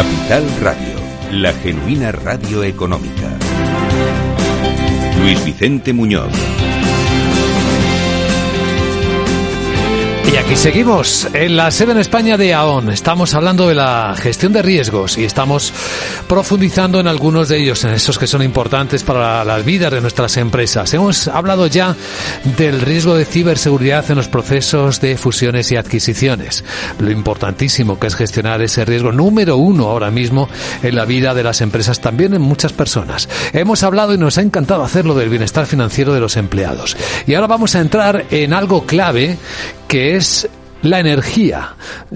Capital Radio, la genuina radio económica. Luis Vicente Muñoz. Y aquí seguimos, en la sede en España de AON. Estamos hablando de la gestión de riesgos y estamos profundizando en algunos de ellos, en esos que son importantes para las vidas de nuestras empresas. Hemos hablado ya del riesgo de ciberseguridad en los procesos de fusiones y adquisiciones. Lo importantísimo que es gestionar ese riesgo número uno ahora mismo en la vida de las empresas, también en muchas personas. Hemos hablado y nos ha encantado hacerlo del bienestar financiero de los empleados. Y ahora vamos a entrar en algo clave, que es la energía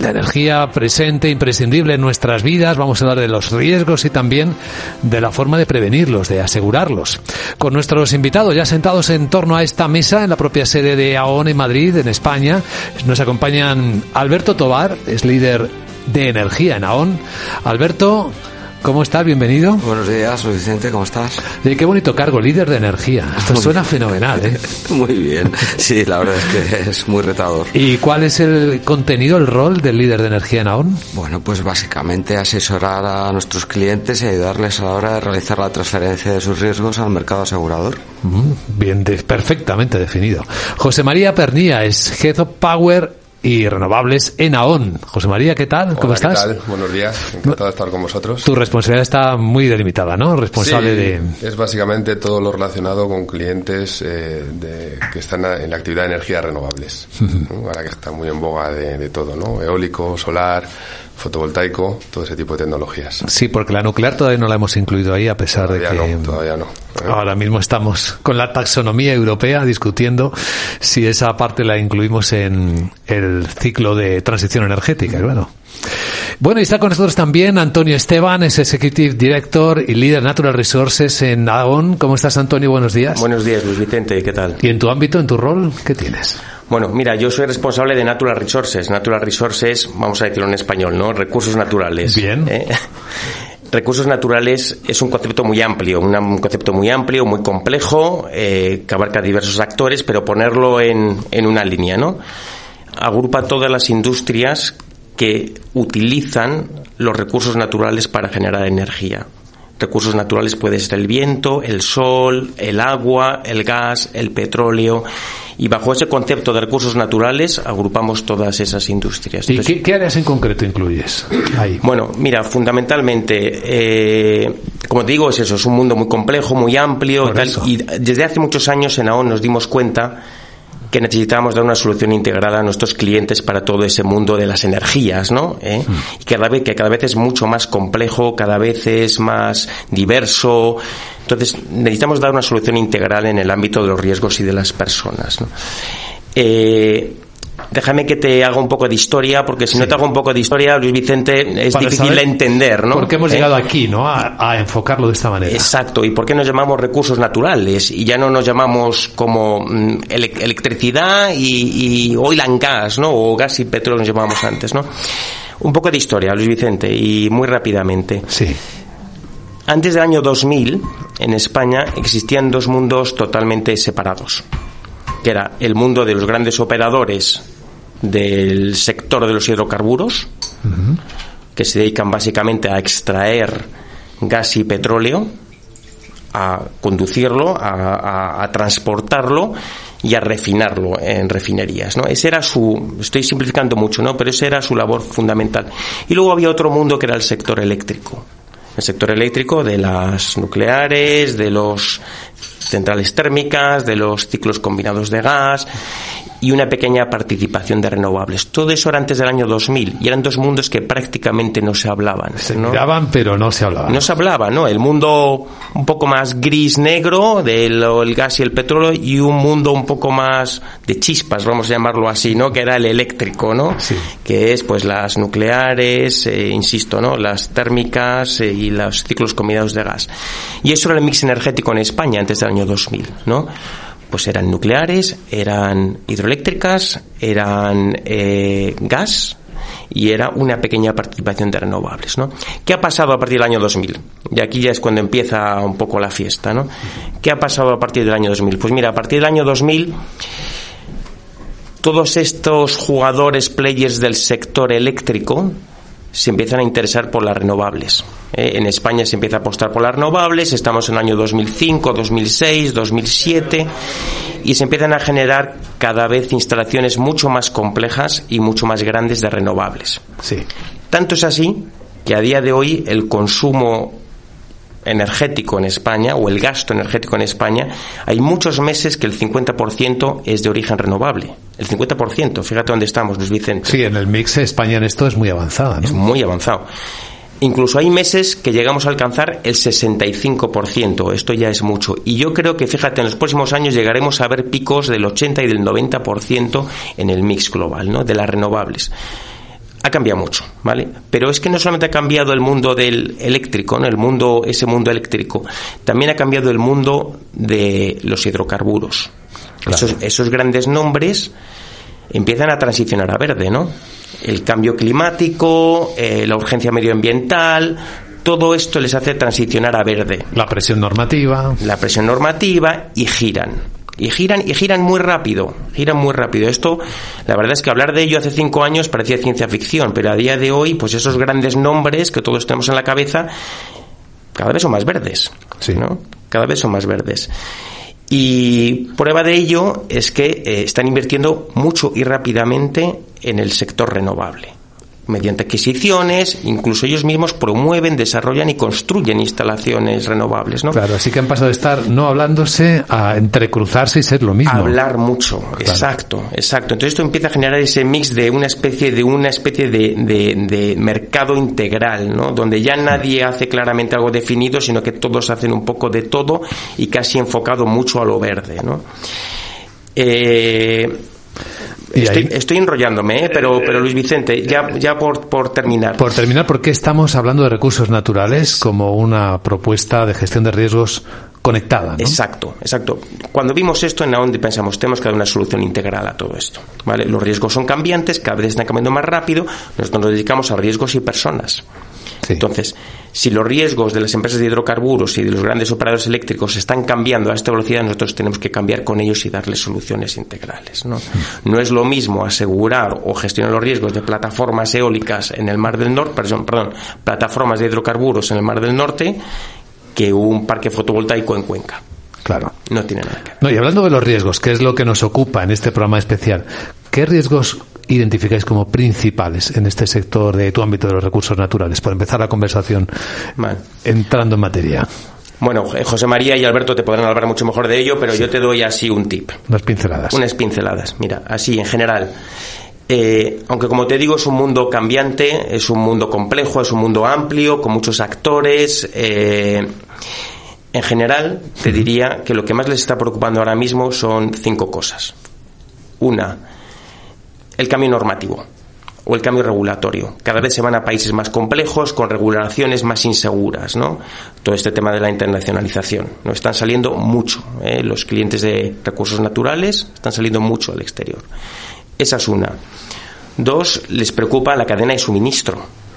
presente, imprescindible en nuestras vidas. Vamos a hablar de los riesgos y también de la forma de prevenirlos, de asegurarlos. Con nuestros invitados ya sentados en torno a esta mesa en la propia sede de AON en Madrid, en España, nos acompañan Alberto Tobar, es líder de energía en AON. Alberto, ¿cómo estás? Bienvenido. Buenos días, Luis Vicente, ¿cómo estás? Qué bonito cargo, líder de energía. Esto suena fenomenal, ¿eh? Muy bien. Sí, la verdad es que es muy retador. ¿Y cuál es el contenido, el rol del líder de energía en AON? Bueno, pues básicamente asesorar a nuestros clientes y ayudarles a la hora de realizar la transferencia de sus riesgos al mercado asegurador. Bien, perfectamente definido. José María Pernía es Head of Power y renovables en AON. José María, ¿qué tal? ¿Cómo estás? ¿Qué tal? Buenos días, encantado de estar con vosotros. Tu responsabilidad está muy delimitada, ¿no? Responsable de... Es básicamente todo lo relacionado con clientes que están en la actividad de energías renovables. Ahora que está muy en boga de todo, ¿no? Eólico, solar, fotovoltaico, todo ese tipo de tecnologías. Sí, porque la nuclear todavía no la hemos incluido ahí, a pesar de que... Todavía no. Ahora mismo estamos con la taxonomía europea discutiendo si esa parte la incluimos en el ciclo de transición energética, claro. Bueno, y está con nosotros también Antonio Esteban, es Executive Director y Líder Natural Resources en AON. ¿Cómo estás, Antonio? Buenos días. Buenos días, Luis Vicente, ¿qué tal? ¿Y en tu ámbito, en tu rol, qué tienes? Bueno, mira, yo soy responsable de Natural Resources. Natural Resources, vamos a decirlo en español, ¿no? Recursos naturales. Bien. Recursos naturales es un concepto muy amplio, muy complejo, que abarca diversos actores, pero ponerlo en una línea, ¿no? Agrupa todas las industrias que utilizan los recursos naturales para generar energía. Recursos naturales puede ser el viento, el sol, el agua, el gas, el petróleo, y bajo ese concepto de recursos naturales agrupamos todas esas industrias. Entonces, ¿y qué áreas en concreto incluyes ahí? Bueno, mira, fundamentalmente, como te digo, es un mundo muy complejo, muy amplio, y desde hace muchos años en AON nos dimos cuenta que necesitábamos dar una solución integrada a nuestros clientes para todo ese mundo de las energías, ¿no? Y que cada vez es mucho más complejo, cada vez es más diverso. Entonces, necesitamos dar una solución integral en el ámbito de los riesgos y de las personas, ¿no? Déjame que te haga un poco de historia, porque si no te hago un poco de historia, Luis Vicente, es para difícil de entender, ¿no? ¿Por qué hemos llegado aquí, no? A enfocarlo de esta manera. Exacto. ¿Y por qué nos llamamos recursos naturales? Y ya no nos llamamos como electricidad y oil and gas, ¿no? O gas y petróleo nos llamábamos antes, ¿no? Un poco de historia, Luis Vicente, y muy rápidamente. Sí. Antes del año 2000, en España, existían dos mundos totalmente separados, que era el mundo de los grandes operadores del sector de los hidrocarburos, que se dedican básicamente a extraer gas y petróleo, a conducirlo, a transportarlo y a refinarlo en refinerías, ¿no? Ese era estoy simplificando mucho, ¿no? Pero esa era su labor fundamental. Y luego había otro mundo que era el sector eléctrico. El sector eléctrico de las nucleares, de los centrales térmicas, de los ciclos combinados de gas y una pequeña participación de renovables. Todo eso era antes del año 2000 y eran dos mundos que prácticamente no se hablaban, ¿no? Se miraban, pero no se hablaban. No se hablaba, ¿no? El mundo un poco más gris-negro del gas y el petróleo, y un mundo un poco más de chispas, vamos a llamarlo así, ¿no? Que era el eléctrico, ¿no? Sí. Que es pues las nucleares, insisto, ¿no? Las térmicas y los ciclos combinados de gas. Y eso era el mix energético en España antes del año 2000, ¿no? Pues eran nucleares, eran hidroeléctricas, eran gas, y era una pequeña participación de renovables, ¿no? ¿Qué ha pasado a partir del año 2000? Y aquí ya es cuando empieza un poco la fiesta, ¿no? ¿Qué ha pasado a partir del año 2000? Pues mira, a partir del año 2000 todos estos jugadores, players del sector eléctrico, se empiezan a interesar por las renovables. En España se empieza a apostar por las renovables, estamos en el año 2005, 2006, 2007 y se empiezan a generar cada vez instalaciones mucho más complejas y mucho más grandes de renovables. Sí. Tanto es así que a día de hoy el consumo energético en España, o el gasto energético en España, hay muchos meses que el 50% es de origen renovable. El 50%, fíjate dónde estamos, Luis Vicente. Sí, en el mix España en esto es muy avanzada, ¿no? Es muy avanzado. Incluso hay meses que llegamos a alcanzar el 65%, esto ya es mucho. Y yo creo que, fíjate, en los próximos años llegaremos a ver picos del 80 y del 90% en el mix global, ¿no?, de las renovables. Ha cambiado mucho, ¿vale? Pero es que no solamente ha cambiado el mundo del eléctrico, ¿no?, ese mundo eléctrico, también ha cambiado el mundo de los hidrocarburos. Claro. Esos grandes nombres empiezan a transicionar a verde, ¿no? El cambio climático, la urgencia medioambiental, todo esto les hace transicionar a verde. La presión normativa y giran. Y giran muy rápido. Esto, la verdad es que hablar de ello hace 5 años parecía ciencia ficción, pero a día de hoy, pues esos grandes nombres que todos tenemos en la cabeza, cada vez son más verdes, sí, ¿no? Cada vez son más verdes. Y prueba de ello es que están invirtiendo mucho y rápidamente en el sector renovable. Mediante adquisiciones, incluso ellos mismos promueven, desarrollan y construyen instalaciones renovables, ¿no? Claro, así que han pasado de estar no hablándose a entrecruzarse y ser lo mismo. Hablar mucho, claro. Exacto. Entonces esto empieza a generar ese mix de una especie de mercado integral, ¿no? Donde ya nadie hace claramente algo definido, sino que todos hacen un poco de todo y casi enfocado mucho a lo verde, ¿no? Estoy enrollándome, pero Luis Vicente, ya por terminar. Por terminar, ¿por qué estamos hablando de recursos naturales como una propuesta de gestión de riesgos conectada, ¿no? Exacto. Cuando vimos esto en AON pensamos, tenemos que dar una solución integral a todo esto, ¿vale? Los riesgos son cambiantes, cada vez están cambiando más rápido, nosotros nos dedicamos a riesgos y personas. Sí. Entonces, si los riesgos de las empresas de hidrocarburos y de los grandes operadores eléctricos están cambiando a esta velocidad, nosotros tenemos que cambiar con ellos y darles soluciones integrales, ¿no? No es lo mismo asegurar o gestionar los riesgos de plataformas eólicas en el Mar del Norte, plataformas de hidrocarburos en el Mar del Norte, que un parque fotovoltaico en Cuenca. Claro. No tiene nada que ver. No, y hablando de los riesgos, que es lo que nos ocupa en este programa especial, ¿qué riesgos identificáis como principales en este sector de tu ámbito de los recursos naturales? Por empezar la conversación, entrando en materia. Bueno, José María y Alberto te podrán hablar mucho mejor de ello, pero sí, yo te doy así un tip. Unas pinceladas. Mira, así en general. Aunque como te digo es un mundo cambiante, es un mundo complejo, es un mundo amplio, con muchos actores. En general, te diría que lo que más les está preocupando ahora mismo son 5 cosas. Una, el cambio normativo o el cambio regulatorio. Cada vez se van a países más complejos, con regulaciones más inseguras, ¿no? Todo este tema de la internacionalización. No están saliendo mucho. Los clientes de recursos naturales están saliendo mucho al exterior. Esa es una. 2, les preocupa la cadena de suministro.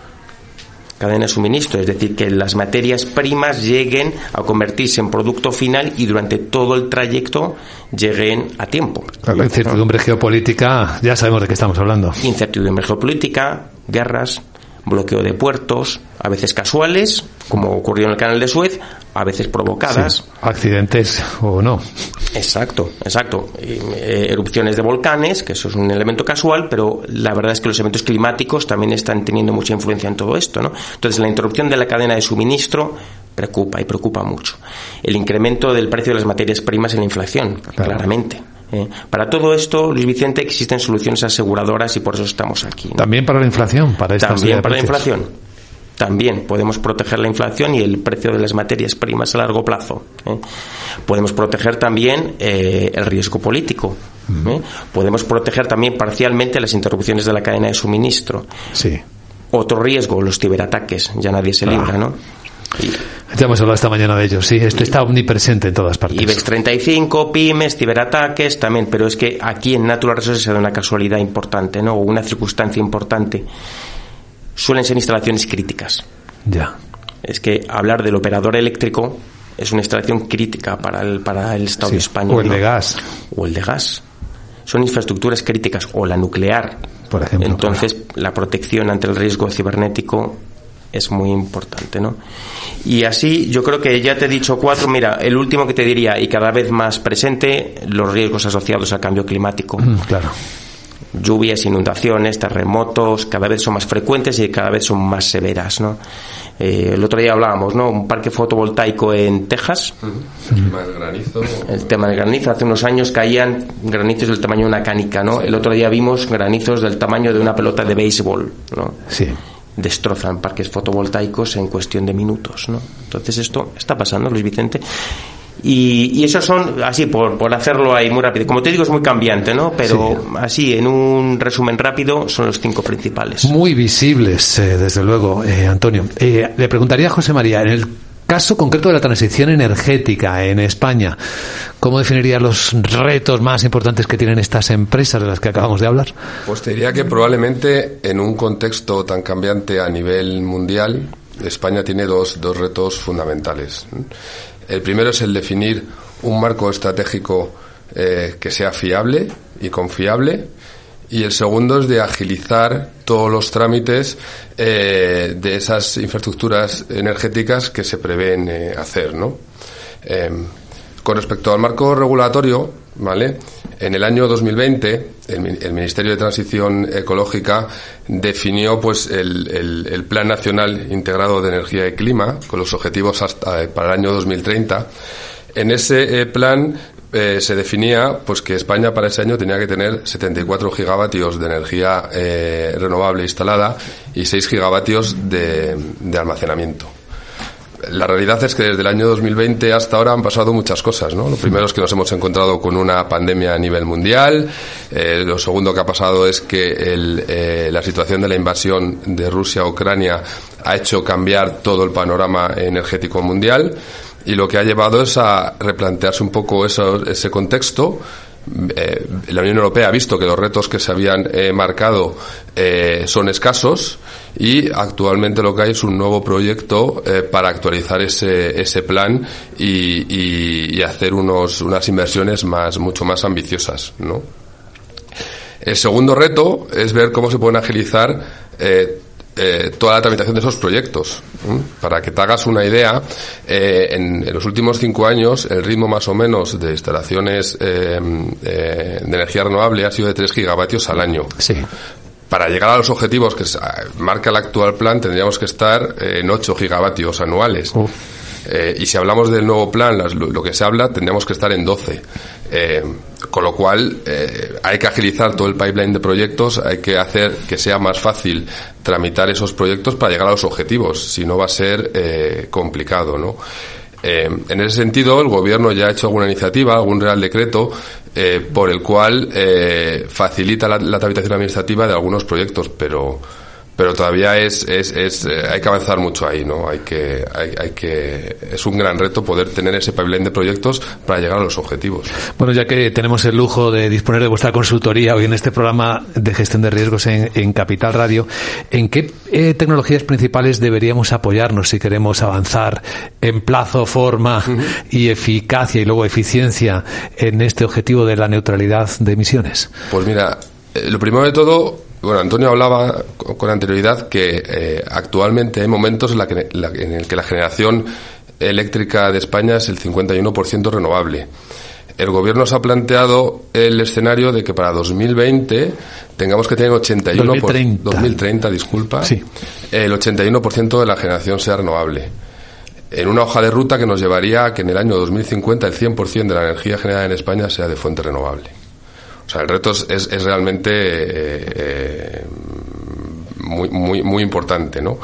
Es decir, que las materias primas lleguen a convertirse en producto final y durante todo el trayecto lleguen a tiempo. Claro, la incertidumbre geopolítica, ya sabemos de qué estamos hablando. Incertidumbre geopolítica, guerras, bloqueo de puertos, a veces casuales, como ocurrió en el Canal de Suez, a veces provocadas. Sí, accidentes o no. Exacto. Erupciones de volcanes, que eso es un elemento casual, pero la verdad es que los eventos climáticos también están teniendo mucha influencia en todo esto, ¿no? Entonces, la interrupción de la cadena de suministro preocupa mucho. El incremento del precio de las materias primas en la inflación, claro, claramente. Para todo esto, Luis Vicente, existen soluciones aseguradoras y por eso estamos aquí, ¿no? También para la inflación, También podemos proteger la inflación y el precio de las materias primas a largo plazo. Podemos proteger también el riesgo político. Podemos proteger también parcialmente las interrupciones de la cadena de suministro. Sí. Otro riesgo, los ciberataques. Ya nadie se libra, ¿no? Ya hemos hablado esta mañana de ellos, sí. Esto está omnipresente en todas partes. IBEX 35, pymes, ciberataques también. Pero es que aquí en Natural Resources se da una casualidad importante, ¿no? O una circunstancia importante. Suelen ser instalaciones críticas. Ya. Es que hablar del operador eléctrico es una instalación crítica para el Estado español. O el de gas. Son infraestructuras críticas. O la nuclear, por ejemplo. Entonces, la protección ante el riesgo cibernético es muy importante, ¿no? Y así, yo creo que ya te he dicho 4. Mira, el último que te diría, y cada vez más presente, los riesgos asociados al cambio climático. Claro. Lluvias, inundaciones, terremotos, cada vez son más frecuentes y cada vez son más severas, ¿no? El otro día hablábamos, ¿no? Un parque fotovoltaico en Texas. El tema del granizo. El tema del granizo. Hace unos años caían granizos del tamaño de una canica, ¿no? El otro día vimos granizos del tamaño de una pelota de béisbol, ¿no? Sí. Destrozan parques fotovoltaicos en cuestión de minutos, ¿no? Entonces esto está pasando, Luis Vicente. Y esos son, así, por hacerlo ahí muy rápido. Como te digo, es muy cambiante, ¿no? Pero sí, así, en un resumen rápido, son los 5 principales. Muy visibles, desde luego, Antonio. Le preguntaría a José María, en el caso concreto de la transición energética en España, ¿cómo definiría los retos más importantes que tienen estas empresas de las que acabamos de hablar? Pues te diría que probablemente en un contexto tan cambiante a nivel mundial, España tiene dos retos fundamentales. El primero es el definir un marco estratégico que sea fiable y confiable, y el segundo es de agilizar todos los trámites de esas infraestructuras energéticas que se prevén hacer, ¿no? Con respecto al marco regulatorio, ¿vale? En el año 2020 el Ministerio de Transición Ecológica definió pues el Plan Nacional Integrado de Energía y Clima con los objetivos para el año 2030. En ese plan se definía pues que España para ese año tenía que tener 74 gigavatios de energía renovable instalada y 6 gigavatios de almacenamiento. La realidad es que desde el año 2020 hasta ahora han pasado muchas cosas, ¿no? Lo primero es que nos hemos encontrado con una pandemia a nivel mundial. Lo segundo que ha pasado es que la situación de la invasión de Rusia a Ucrania ha hecho cambiar todo el panorama energético mundial, y lo que ha llevado es a replantearse un poco ese contexto. La Unión Europea ha visto que los retos que se habían marcado son escasos, y actualmente lo que hay es un nuevo proyecto para actualizar ese plan y hacer unas inversiones mucho más ambiciosas, ¿no? El segundo reto es ver cómo se pueden agilizar toda la tramitación de esos proyectos. Para que te hagas una idea, en los últimos 5 años el ritmo más o menos de instalaciones de energía renovable ha sido de 3 gigavatios al año. Sí. Para llegar a los objetivos que marca el actual plan tendríamos que estar en 8 gigavatios anuales. Y si hablamos del nuevo plan, lo que se habla, tendríamos que estar en 12. Con lo cual hay que agilizar todo el pipeline de proyectos, hay que hacer que sea más fácil tramitar esos proyectos para llegar a los objetivos, si no va a ser complicado, ¿no? En ese sentido, el Gobierno ya ha hecho alguna iniciativa, algún Real Decreto por el cual facilita la tramitación administrativa de algunos proyectos, pero todavía hay que avanzar mucho ahí, ¿no? Es un gran reto poder tener ese pipeline de proyectos para llegar a los objetivos. Bueno, ya que tenemos el lujo de disponer de vuestra consultoría hoy en este programa de gestión de riesgos en Capital Radio, ¿en qué tecnologías principales deberíamos apoyarnos si queremos avanzar en plazo, forma y eficacia y luego eficiencia en este objetivo de la neutralidad de emisiones? Pues mira, lo primero de todo, bueno, Antonio hablaba con anterioridad que actualmente hay momentos en el que la generación eléctrica de España es el 51% renovable. El Gobierno se ha planteado el escenario de que para 2020 tengamos que tener 2030, disculpa, sí, el 81% de la generación sea renovable. En una hoja de ruta que nos llevaría a que en el año 2050 el 100% de la energía generada en España sea de fuente renovable. O sea, el reto es realmente muy importante, ¿no?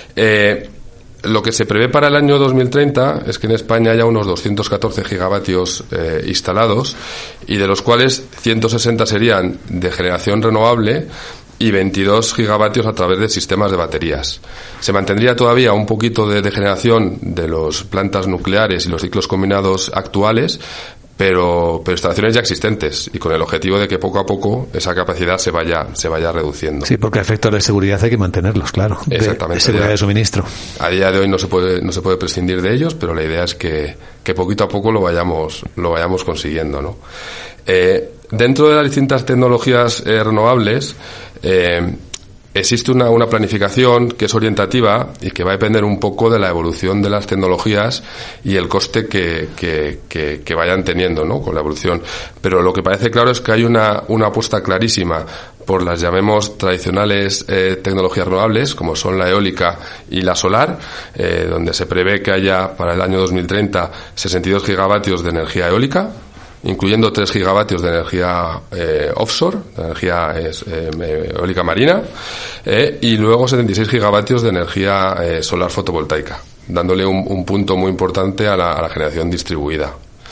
Lo que se prevé para el año 2030 es que en España haya unos 214 gigavatios instalados, y de los cuales 160 serían de generación renovable y 22 gigavatios a través de sistemas de baterías. Se mantendría todavía un poquito de generación de las plantas nucleares y los ciclos combinados actuales, pero instalaciones ya existentes, y con el objetivo de que poco a poco esa capacidad se vaya reduciendo. Sí, porque a efectos de seguridad hay que mantenerlos, claro. Exactamente. De seguridad de suministro. A día de hoy no se puede prescindir de ellos, pero la idea es que poquito a poco lo vayamos consiguiendo, ¿no? Dentro de las distintas tecnologías renovables, existe una planificación que es orientativa y que va a depender un poco de la evolución de las tecnologías y el coste que vayan teniendo, ¿no?, con la evolución. Pero lo que parece claro es que hay una apuesta clarísima por las, llamemos, tradicionales tecnologías renovables, como son la eólica y la solar, donde se prevé que haya para el año 2030 62 gigavatios de energía eólica, incluyendo 3 gigavatios de energía offshore, de energía eólica marina, y luego 76 gigavatios de energía solar fotovoltaica, dándole un punto muy importante a la generación distribuida.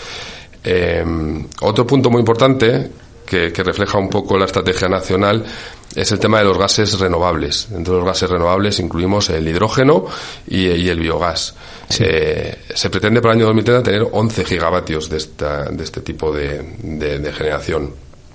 Otro punto muy importante que refleja un poco la estrategia nacional es el tema de los gases renovables. Dentro de los gases renovables incluimos el hidrógeno y el biogás. Sí. Se pretende para el año 2030 tener 11 gigavatios de este tipo de generación.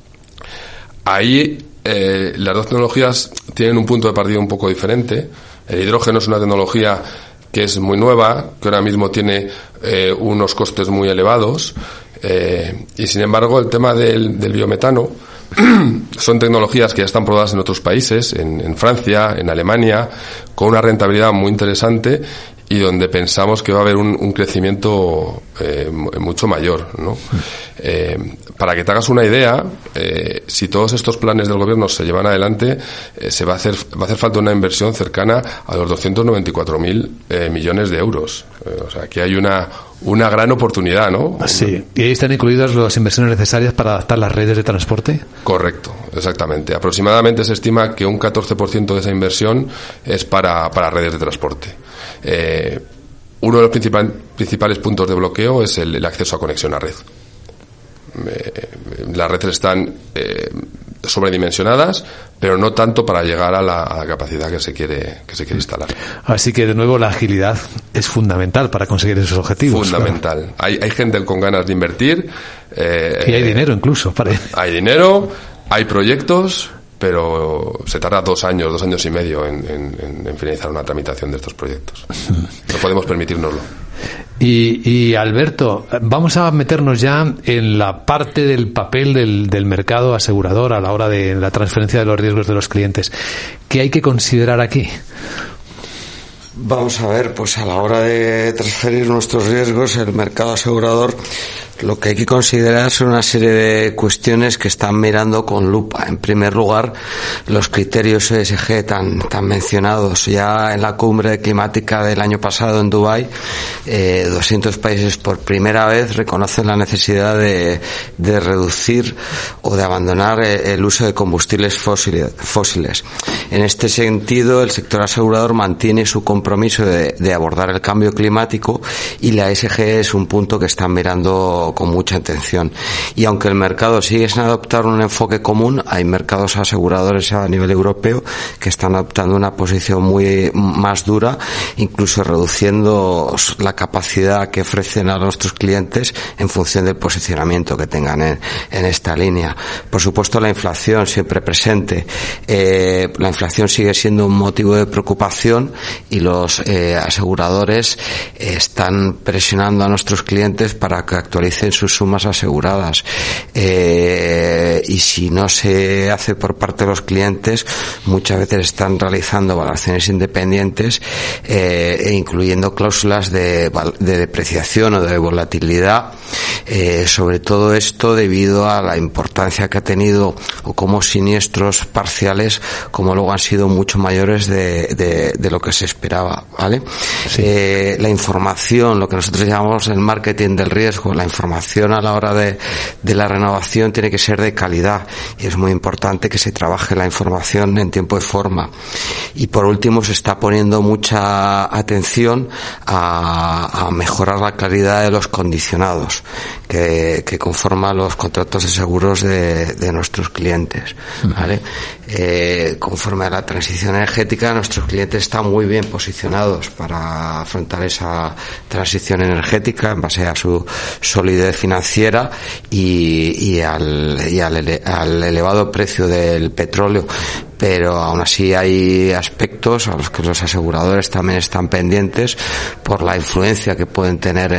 Ahí las dos tecnologías tienen un punto de partida un poco diferente. El hidrógeno es una tecnología que es muy nueva, que ahora mismo tiene unos costes muy elevados, y sin embargo el tema del biometano son tecnologías que ya están probadas en otros países, en Francia, en Alemania, con una rentabilidad muy interesante y donde pensamos que va a haber un crecimiento mucho mayor, ¿no? Para que te hagas una idea, si todos estos planes del gobierno se llevan adelante, va a hacer falta una inversión cercana a los 294.000 millones de euros. O sea, aquí hay una gran oportunidad, ¿no? Sí. ¿Y ahí están incluidas las inversiones necesarias para adaptar las redes de transporte? Correcto, exactamente. Aproximadamente se estima que un 14% de esa inversión es para redes de transporte. Uno de los principales puntos de bloqueo es el acceso a conexión a red. Las redes están sobredimensionadas, pero no tanto para llegar a la capacidad que se quiere instalar. Así que de nuevo la agilidad es fundamental para conseguir esos objetivos. Fundamental. Claro. Hay gente con ganas de invertir. Y hay dinero incluso. Hay dinero, hay proyectos, pero se tarda 2 años y medio en finalizar una tramitación de estos proyectos. No podemos permitírnoslo. Y Alberto, vamos a meternos ya en la parte del papel del mercado asegurador a la hora de la transferencia de los riesgos de los clientes. ¿Qué hay que considerar aquí? Vamos a ver, pues a la hora de transferir nuestros riesgos, el mercado asegurador, lo que hay que considerar son una serie de cuestiones que están mirando con lupa. En primer lugar, los criterios ESG tan mencionados. Ya en la cumbre climática del año pasado en Dubái, 200 países por primera vez reconocen la necesidad de reducir o de abandonar el uso de combustibles fósiles. En este sentido, el sector asegurador mantiene su compromiso de abordar el cambio climático, y la ESG es un punto que están mirando con mucha atención. Y aunque el mercado sigue sin adoptar un enfoque común, hay mercados aseguradores a nivel europeo que están adoptando una posición muy más dura, incluso reduciendo la capacidad que ofrecen a nuestros clientes en función del posicionamiento que tengan en esta línea. Por supuesto, la inflación siempre presente. La inflación sigue siendo un motivo de preocupación, y los aseguradores están presionando a nuestros clientes para que actualicen sus sumas aseguradas, y si no se hace por parte de los clientes, muchas veces están realizando valoraciones independientes, incluyendo cláusulas de depreciación o de volatilidad, sobre todo esto debido a la importancia que ha tenido, o como siniestros parciales, como luego han sido mucho mayores de lo que se esperaba, ¿vale? Sí. La información, lo que nosotros llamamos el marketing del riesgo, la información a la hora de la renovación tiene que ser de calidad, y es muy importante que se trabaje la información en tiempo y forma. Y por último, se está poniendo mucha atención a mejorar la calidad de los condicionados que conforman los contratos de seguros de nuestros clientes, ¿vale? Conforme a la transición energética, nuestros clientes están muy bien posicionados posicionados para afrontar esa transición energética en base a su solidez financiera y al elevado precio del petróleo. Pero aún así hay aspectos a los que los aseguradores también están pendientes por la influencia que pueden tener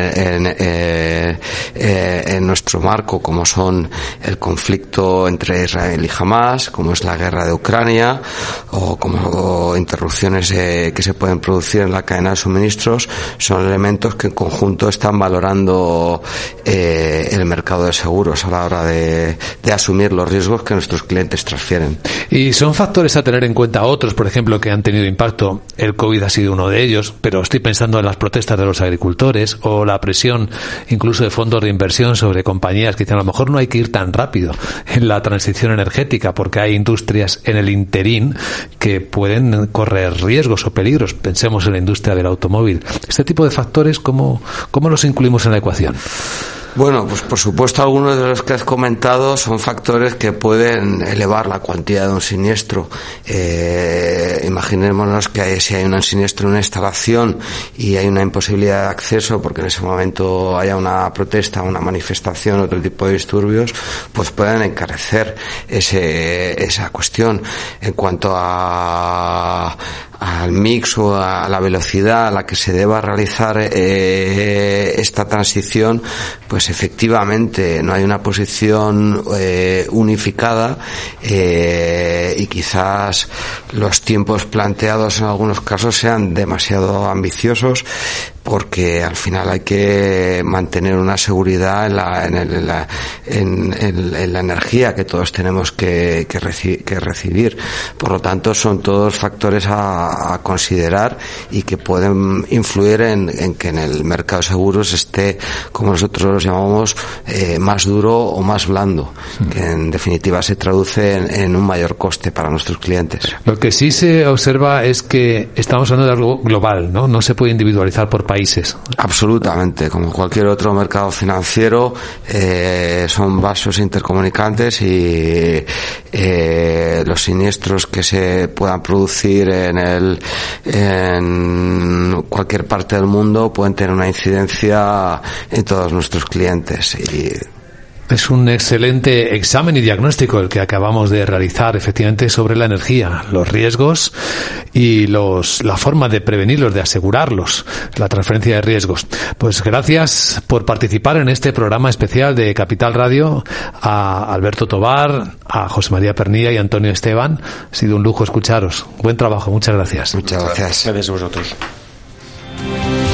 en nuestro marco, como son el conflicto entre Israel y Hamás, como es la guerra de Ucrania, o como interrupciones que se pueden producir en la cadena de suministros. Son elementos que en conjunto están valorando el mercado de seguros a la hora de asumir los riesgos que nuestros clientes transfieren. Y son factores a tener en cuenta otros, por ejemplo, que han tenido impacto. El COVID ha sido uno de ellos, pero estoy pensando en las protestas de los agricultores o la presión incluso de fondos de inversión sobre compañías que dicen a lo mejor no hay que ir tan rápido en la transición energética porque hay industrias en el interín que pueden correr riesgos o peligros. Pensemos en la industria del automóvil. Este tipo de factores, ¿cómo los incluimos en la ecuación? Bueno, pues por supuesto algunos de los que has comentado son factores que pueden elevar la cuantía de un siniestro. Imaginémonos que si hay un siniestro en una instalación y hay una imposibilidad de acceso porque en ese momento haya una protesta, una manifestación, otro tipo de disturbios, pues pueden encarecer esa cuestión. En cuanto al mix o a la velocidad a la que se deba realizar esta transición, pues efectivamente no hay una posición unificada y quizás los tiempos planteados en algunos casos sean demasiado ambiciosos, porque al final hay que mantener una seguridad en la energía que todos tenemos que recibir. Por lo tanto, son todos factores a considerar y que pueden influir en que en el mercado de seguros esté, como nosotros los llamamos, más duro o más blando, que en definitiva se traduce en un mayor coste para nuestros clientes. Lo que sí se observa es que estamos hablando de algo global, ¿no? No se puede individualizar por países. Absolutamente, como cualquier otro mercado financiero, son vasos intercomunicantes y los siniestros que se puedan producir en cualquier parte del mundo pueden tener una incidencia en todos nuestros clientes. Es un excelente examen y diagnóstico el que acabamos de realizar, efectivamente, sobre la energía, los riesgos y la forma de prevenirlos, de asegurarlos, la transferencia de riesgos. Pues gracias por participar en este programa especial de Capital Radio, a Alberto Tobar, a José María Pernilla y a Antonio Esteban. Ha sido un lujo escucharos. Buen trabajo, muchas gracias. Muchas gracias. Gracias a vosotros.